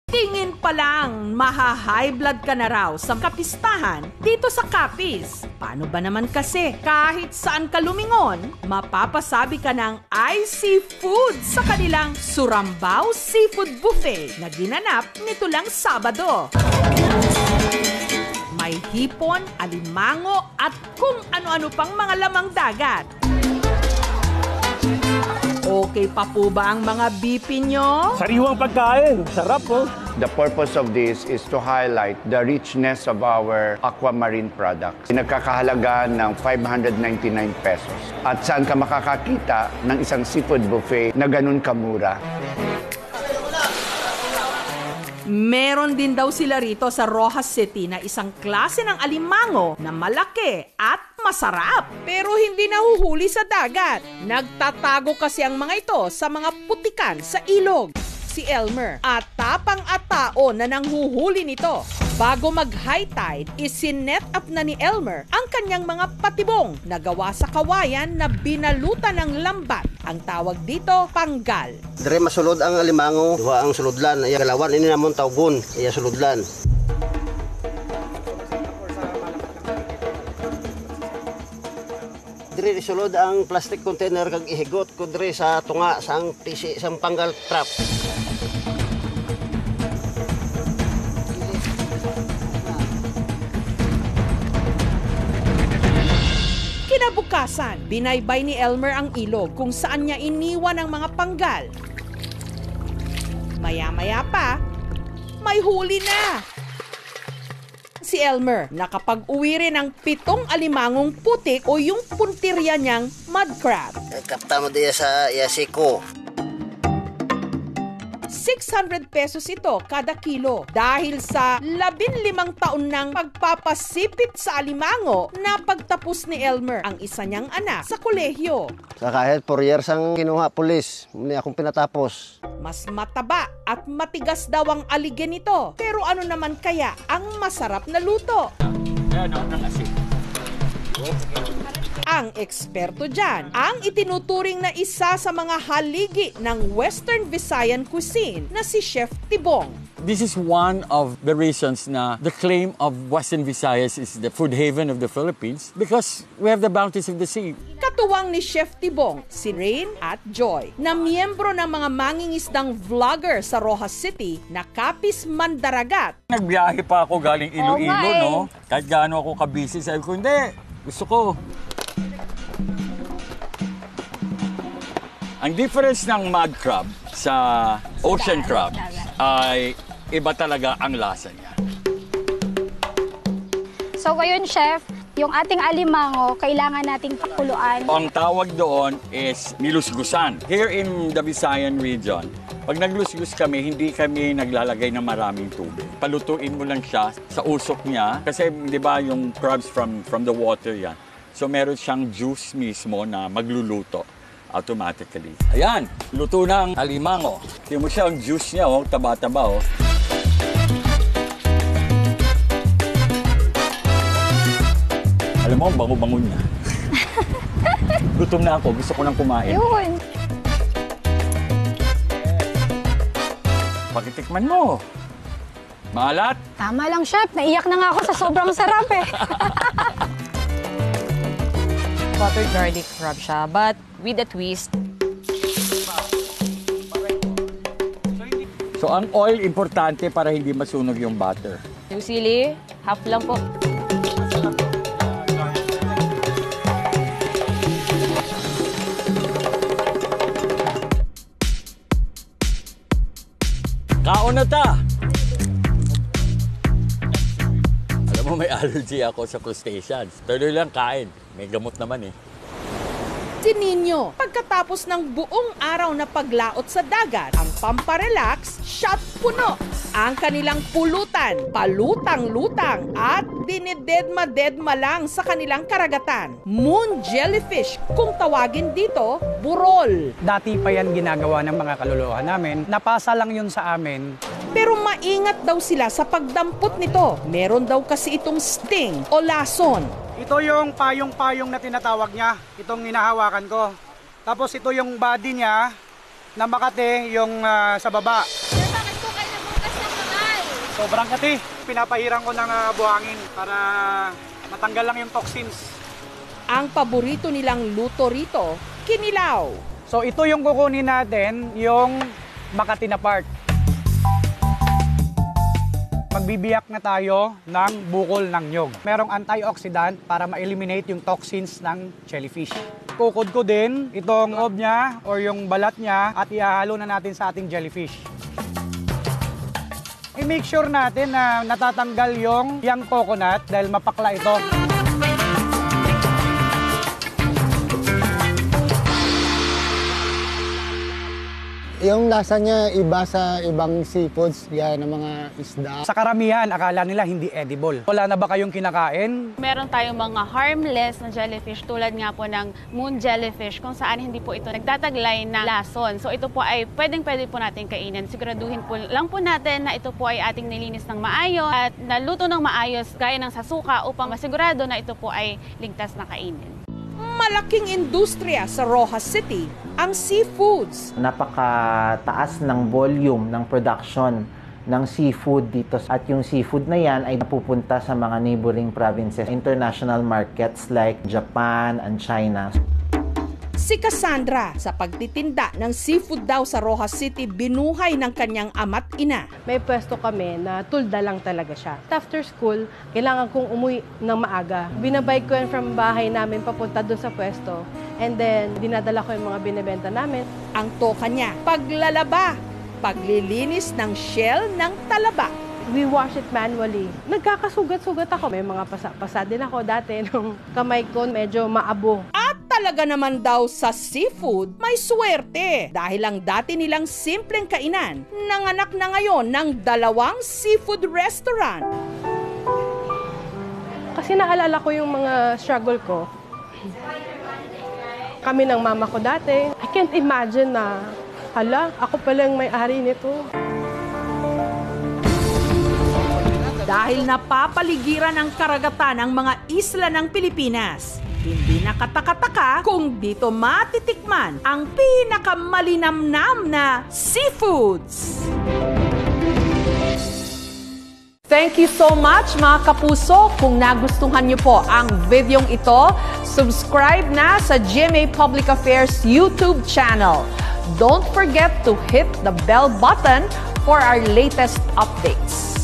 Tingin pa lang, maha-high blood ka na raw sa kapistahan dito sa Capiz. Paano ba naman kasi kahit saan ka lumingon, mapapasabi ka ng iSeafood sa kanilang Surambao Seafood Buffet na ginanap nito lang Sabado. May hipon, alimango at kung ano-ano pang mga lamang dagat. Okay pa po ba ang mga bipin nyo? Sariwang pagkain. Sarap po. The purpose of this is to highlight the richness of our aquamarine products. Nagkakahalaga ng 599 pesos. At saan ka makakakita ng isang seafood buffet na ganun kamura? Meron din daw sila rito sa Rojas City na isang klase ng alimango na malaki at masarap pero hindi nahuhuli sa dagat. Nagtatago kasi ang mga ito sa mga putikan sa ilog. Si Elmer at tapang at tao na nanghuhuli nito. Bago mag-high tide, isinet up na ni Elmer ang kanyang mga patibong na gawa sa kawayan na binalutan ng lambat. Ang tawag dito, panggal. Dire masulod ang alimango, duha ang sulodlan. Iya galawan ini namon tawgon, iya sulodlan. Dire isulod ang plastic container kag ihigot ko dire sa tunga sang tisi sang panggal trap. Kinabukasan, binaybay ni Elmer ang ilog kung saan niya iniwan ang mga panggal. Maya-maya pa, may huli na! Si Elmer nakapag-uwi rin ng 7 alimangong putik o yung puntirya niyang mud crab. Kapta mo diya sa yasiko. 600 pesos ito kada kilo dahil sa 15 taon ng pagpapasipit sa alimango na pagtapos ni Elmer ang isa niyang anak sa kolehiyo. Sa kahit 4 years ang kinuha pulis, muli akong pinatapos. Mas mataba at matigas daw ang aligyan nito. Pero ano naman kaya ang masarap na luto? Ang eksperto dyan, ang itinuturing na isa sa mga haligi ng Western Visayan cuisine na si Chef Tibong. This is one of the reasons na the claim of Western Visayas is the food haven of the Philippines because we have the bounties of the sea. Katuwang ni Chef Tibong, si Rain at Joy, na miyembro ng mga mangingisdang vlogger sa Rojas City na Capiz Mandaragat. Nagbiyahe pa ako galing Iloilo, no? Kahit gaano ako kabisi, sabi ko, hindi, gusto ko. Ang difference ng mud crab sa ocean crab ay iba talaga ang lasa niya. So ngayon, Chef, yung ating alimango, kailangan nating pakuluan. Ang tawag doon is nilusgusan. Here in the Visayan region, pag naglusgus kami, hindi kami naglalagay ng maraming tubig. Palutuin mo lang siya sa usok niya. Kasi di ba yung crabs from the water yan. So meron siyang juice mismo na magluluto automatically. Ayan, luto na ang alimango. Tingnan mo siya, ang juice niya, oh, taba-taba. Oh. Alam mo, bango-bango niya. Gutom na ako, gusto ko nang kumain. Yun. Pakitikman mo. Maalat? Tama lang, Chef. Naiyak na nga ako sa sobrang sarap eh. Buttered garlic crab siya, but with a twist. So, ang oil importante para hindi masunog yung butter. Yung sili, half lang po. Kaon na ta! Alam mo, may allergy ako sa crustaceans. Tuloy lang kain. May gamot naman eh. Si Nino, pagkatapos ng buong araw na paglaot sa dagat, ang pamparelax, shot puno. Ang kanilang pulutan, palutang-lutang at dinidedma-dedma lang sa kanilang karagatan. Moon jellyfish, kung tawagin dito, burol. Dati pa yan ginagawa ng mga kaluluwa namin. Napasa lang yun sa amin. Pero maingat daw sila sa pagdampot nito. Meron daw kasi itong sting o lason. Ito yung payong-payong na tinatawag niya. Itong hinahawakan ko. Tapos ito yung body niya na makate yung sa baba. Sir, bakit po kayo nagbukas ng mga Sobrang kati. Pinapahirang ko ng buhangin para matanggal lang yung toxins. Ang paborito nilang luto rito, kinilaw. So ito yung kukunin natin, yung Makati na part. Magbibiyak na tayo ng bukol ng nyog. Merong antioxidant para ma-eliminate yung toxins ng jellyfish. Kukod ko din itong loob niya or yung balat niya at ihahalo na natin sa ating jellyfish. I-make sure natin na natatanggal yung young coconut dahil mapakla ito. Yung lasa niya iba sa ibang seafoods, gaya ng mga isda. Sa karamihan, akala nila hindi edible. Wala na ba kayong kinakain? Meron tayong mga harmless na jellyfish tulad nga po ng moon jellyfish kung saan hindi po ito nagtataglay ng lason. So ito po ay pwede po natin kainin. Siguraduhin po lang po natin na ito po ay ating nilinis ng maayos at naluto ng maayos gaya ng sa suka upang masigurado na ito po ay ligtas na kainin. Malaking industriya sa Rojas City ang seafoods. Napakataas ng volume ng production ng seafood dito. At yung seafood na yan ay napupunta sa mga neighboring provinces, international markets like Japan and China. Si Cassandra, sa pagtitinda ng seafood daw sa Rojas City, binuhay ng kanyang ama't ina. May pwesto kami na tulda lang talaga siya. After school, kailangan kong umuwi ng maaga. Binabike ko yan from bahay namin papunta doon sa pwesto. And then, dinadala ko yung mga binibenta namin. Ang toka niya, paglalaba, paglilinis ng shell ng talaba. We wash it manually. Nagkakasugat-sugat ako. May mga pasa din ako dati nung kamay ko medyo maabo. At talaga naman daw sa seafood, may swerte. Dahil ang dati nilang simpleng kainan, nanganak na ngayon ng 2 seafood restaurant. Kasi naalala ko yung mga struggle ko. Kami ng mama ko dati. I can't imagine na, hala, ako pala yung may-ari nito. Dahil napapaligiran ang karagatan ng mga isla ng Pilipinas, hindi nakataka-taka kung dito matitikman ang pinakamalinamnam na seafoods. Thank you so much mga kapuso. Kung nagustuhan niyo po ang videong ito, subscribe na sa GMA Public Affairs YouTube channel. Don't forget to hit the bell button for our latest updates.